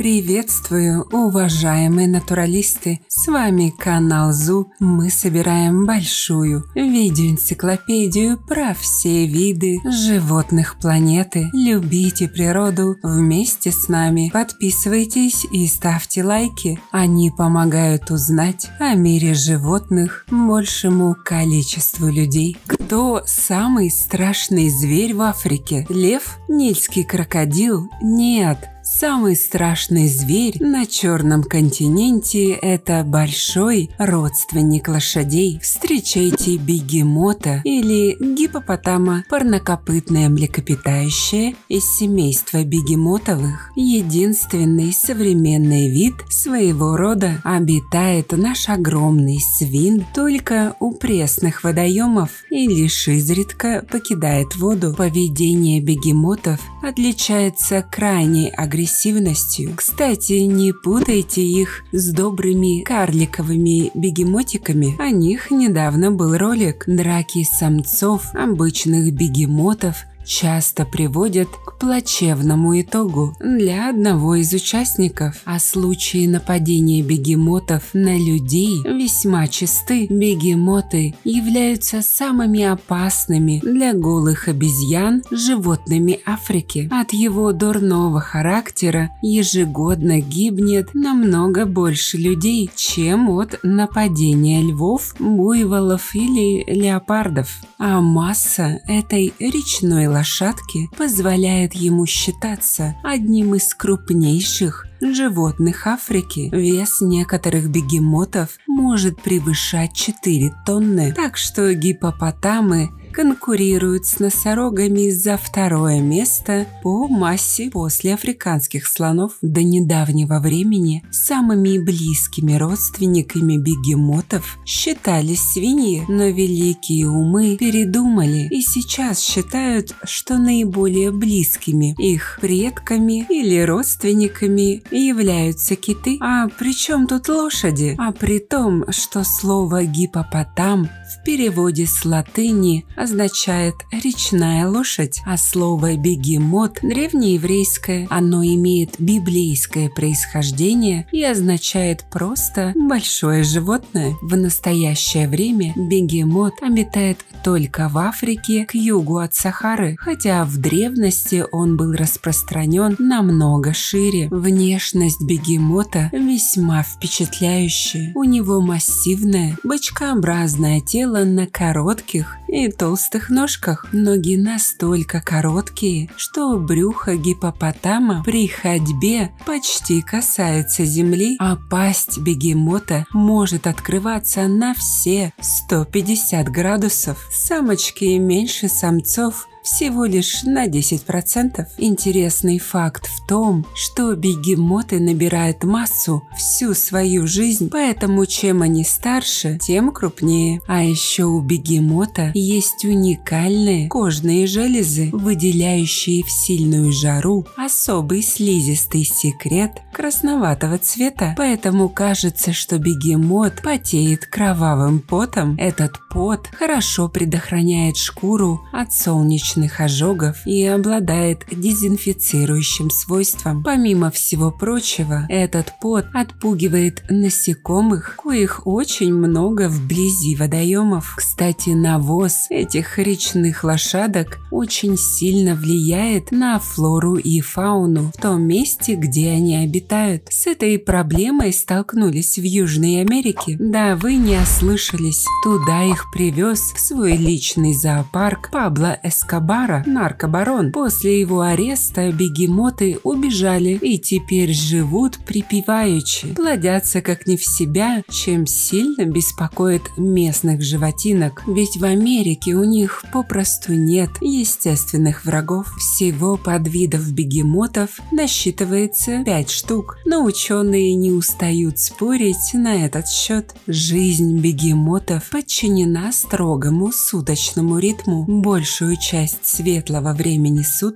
Приветствую, уважаемые натуралисты! С вами канал ЗУ. Мы собираем большую видеоэнциклопедию про все виды животных планеты. Любите природу вместе с нами. Подписывайтесь и ставьте лайки. Они помогают узнать о мире животных большему количеству людей. Кто самый страшный зверь в Африке? Лев? Нильский крокодил? Нет. Самый страшный зверь на Черном континенте – это большой родственник лошадей. Встречайте бегемота или гиппопотама, парнокопытное млекопитающее из семейства бегемотовых. Единственный современный вид своего рода. Обитает наш огромный свин только у пресных водоемов и лишь изредка покидает воду. Поведение бегемотов отличается крайней агрессивностью. Кстати, не путайте их с добрыми карликовыми бегемотиками. О них недавно был ролик. Драки самцов обычных бегемотов часто приводят к плачевному итогу для одного из участников, а случаи нападения бегемотов на людей весьма часты. Бегемоты являются самыми опасными для голых обезьян животными Африки. От его дурного характера ежегодно гибнет намного больше людей, чем от нападения львов, буйволов или леопардов. А масса этой речной лошадки позволяет ему считаться одним из крупнейших животных Африки. Вес некоторых бегемотов может превышать 4 тонны, так что гиппопотамы конкурируют с носорогами за второе место по массе после африканских слонов. До недавнего времени самыми близкими родственниками бегемотов считались свиньи, но великие умы передумали и сейчас считают, что наиболее близкими их предками или родственниками являются киты. А при чем тут лошади? А при том, что слово гиппопотам в переводе с латыни означает «речная лошадь», а слово «бегемот» древнееврейское, оно имеет библейское происхождение и означает просто «большое животное». В настоящее время бегемот обитает только в Африке к югу от Сахары, хотя в древности он был распространен намного шире. Внешность бегемота весьма впечатляющая. У него массивное, бочкообразное тело на коротких и толстых ножках. Ноги настолько короткие, что брюхо гиппопотама при ходьбе почти касается земли, а пасть бегемота может открываться на все 150 градусов. Самочки меньше самцов всего лишь на 10%. Интересный факт в том, что бегемоты набирают массу всю свою жизнь, поэтому чем они старше, тем крупнее. А еще у бегемота есть уникальные кожные железы, выделяющие в сильную жару особый слизистый секрет красноватого цвета. Поэтому кажется, что бегемот потеет кровавым потом. Этот пот хорошо предохраняет шкуру от солнечных ожогов и обладает дезинфицирующим свойством. Помимо всего прочего, этот пот отпугивает насекомых, коих очень много вблизи водоемов. Кстати, навоз этих речных лошадок очень сильно влияет на флору и фауну в том месте, где они обитают. С этой проблемой столкнулись в Южной Америке. Да, вы не ослышались. Туда их привез в свой личный зоопарк Пабло Эскобар, наркобарон. После его ареста бегемоты убежали и теперь живут припеваючи, плодятся как не в себя, чем сильно беспокоит местных животинок. Ведь в Америке у них попросту нет естественных врагов. Всего подвидов бегемотов насчитывается 5 штук, но ученые не устают спорить на этот счет. Жизнь бегемотов подчинена строгому суточному ритму. Большую часть светлого времени суток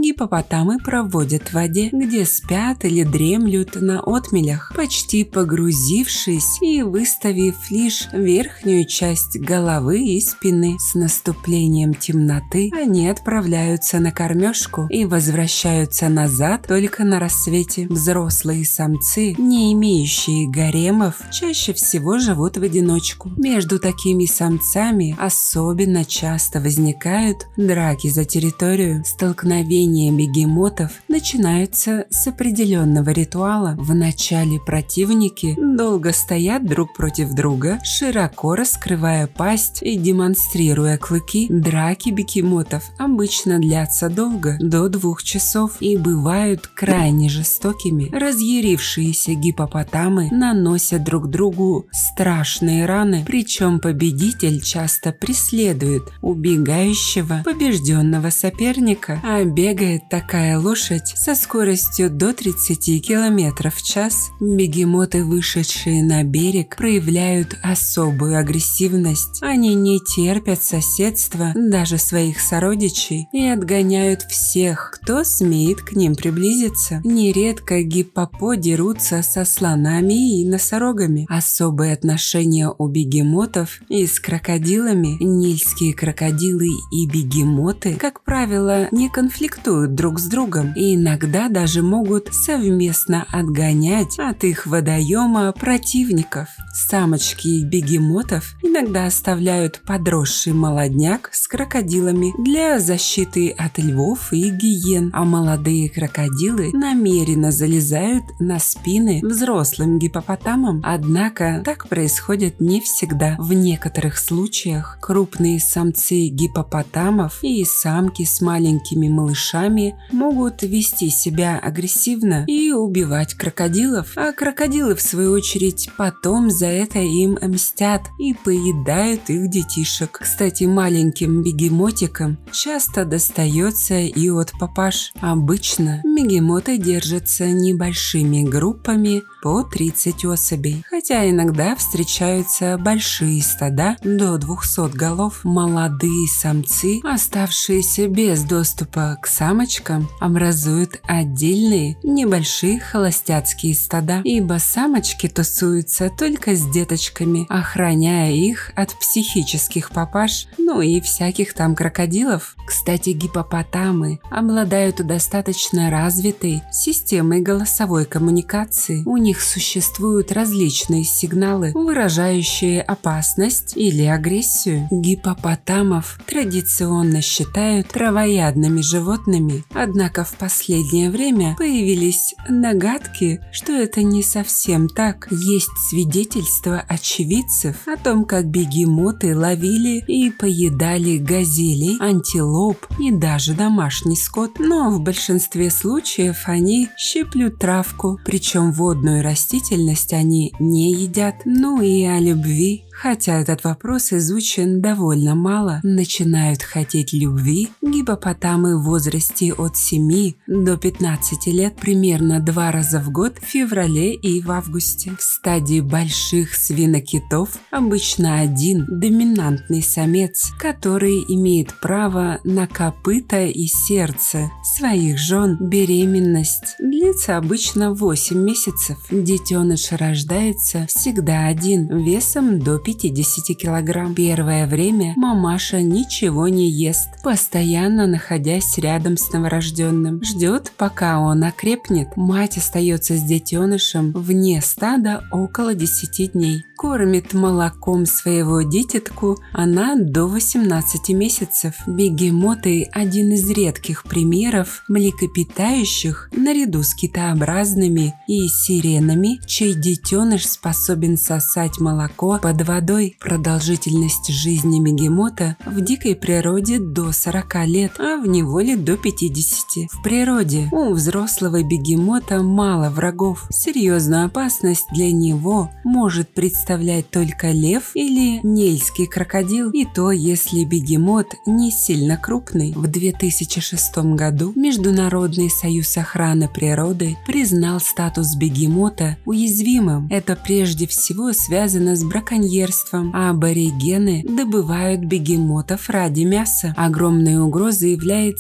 гипопотамы проводят в воде, где спят или дремлют на отмелях, почти погрузившись и выставив лишь верхнюю часть головы и спины. С наступлением темноты они отправляются на кормежку и возвращаются назад только на рассвете. Взрослые самцы, не имеющие гаремов, чаще всего живут в одиночку. Между такими самцами особенно часто возникают драки за территорию. Столкновения бегемотов начинаются с определенного ритуала. Вначале противники долго стоят друг против друга, широко раскрывая пасть и демонстрируя клыки. Драки бегемотов обычно длятся долго, до 2 часов, и бывают крайне жестокими. Разъярившиеся гипопотамы наносят друг другу страшные раны, причем победитель часто преследует убегающего побежденного соперника, а бегает такая лошадь со скоростью до 30 км в час. Бегемоты, вышедшие на берег, проявляют особую агрессивность. Они не терпят соседства даже своих сородичей и отгоняют всех, кто смеет к ним приблизиться. Нередко гиппопо дерутся со слонами и носорогами. Особые отношения у бегемотов и с крокодилами. Нильские крокодилы и бегемоты, как правило, не конфликтуют друг с другом и иногда даже могут совместно отгонять от их водоема противников. Самочки бегемотов иногда оставляют подросший молодняк с крокодилами для защиты от львов и гиен, а молодые крокодилы намеренно залезают на спины взрослым гипопотамам. Однако так происходит не всегда. В некоторых случаях крупные самцы гипопотамов и самки с маленькими малышами могут вести себя агрессивно и убивать крокодилов, а крокодилы, в свою очередь, потом за это им мстят и поедают их детишек. Кстати, маленьким бегемотикам часто достается и от папаш. Обычно бегемоты держатся небольшими группами по 30 особей, хотя иногда встречаются большие стада до 200 голов. Молодые самцы, оставшиеся без доступа к самочкам, образуют отдельные небольшие холостяцкие стада, ибо самочки тусуются только с деточками, охраняя их от психических папаш, ну и всяких там крокодилов. Кстати, гипопотамы обладают достаточно развитой системой голосовой коммуникации. У них существуют различные сигналы, выражающие опасность или агрессию. Гипопотамов традиционно считают травоядными животными, однако в последнее время появились догадки, что это не совсем так. Есть свидетельства очевидцев о том, как бегемоты ловили и поедали газелей, антилоп и даже домашний скот, но в большинстве случаев они щиплют травку, причем водную растительность они не едят. Ну и о любви. Хотя этот вопрос изучен довольно мало, начинают хотеть любви гипопотамы в возрасте от 7 до 15 лет, примерно 2 раза в год, в феврале и в августе. В стадии больших свинокитов обычно один доминантный самец, который имеет право на копыта и сердце своих жен. Беременность длится обычно 8 месяцев. Детеныш рождается всегда один, весом до 50 килограмм. Первое время мамаша ничего не ест, постоянно находясь рядом с новорожденным. Ждет, пока он окрепнет. Мать остается с детенышем вне стада около 10 дней. Кормит молоком своего дитятку она до 18 месяцев. Бегемоты – один из редких примеров млекопитающих, наряду с китообразными и сиренами, чей детеныш способен сосать молоко под водой. Продолжительность жизни бегемота в дикой природе до 40 лет, а в неволе до 50. В природе у взрослого бегемота мало врагов. Серьезную опасность для него может представлять только лев или нильский крокодил, и то, если бегемот не сильно крупный. В 2006 году Международный союз охраны природы признал статус бегемота уязвимым. Это прежде всего связано с браконьерством, а аборигены добывают бегемотов ради мяса. Огромной угрозой является и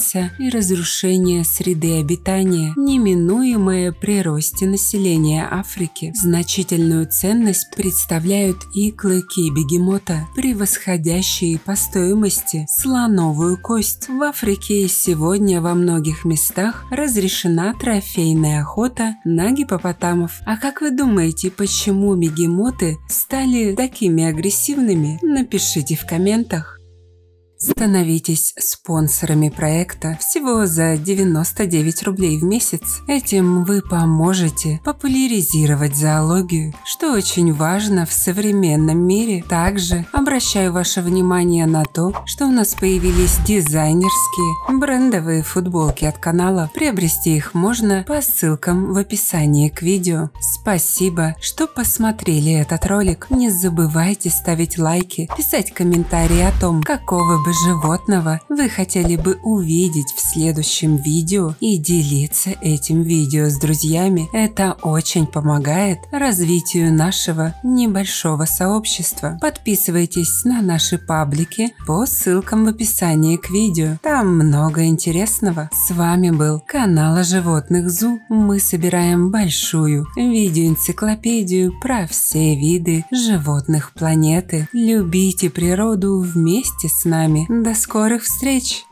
разрушение среды обитания, неминуемое при росте населения Африки. Значительную ценность представляют и клыки бегемота, превосходящие по стоимости слоновую кость. В Африке сегодня во многих местах разрешена трофейная охота на гиппопотамов. А как вы думаете, почему бегемоты стали такими агрессивными? Напишите в комментах. Становитесь спонсорами проекта всего за 99 рублей в месяц. Этим вы поможете популяризировать зоологию, что очень важно в современном мире. Также обращаю ваше внимание на то, что у нас появились дизайнерские брендовые футболки от канала. Приобрести их можно по ссылкам в описании к видео. Спасибо, что посмотрели этот ролик. Не забывайте ставить лайки, писать комментарии о том, какого бы животного вы хотели бы увидеть в следующем видео и делиться этим видео с друзьями. Это очень помогает развитию нашего небольшого сообщества. Подписывайтесь на наши паблики по ссылкам в описании к видео. Там много интересного. С вами был канал о животных ЗУ. Мы собираем большую видеоэнциклопедию про все виды животных планеты. Любите природу вместе с нами. До скорых встреч!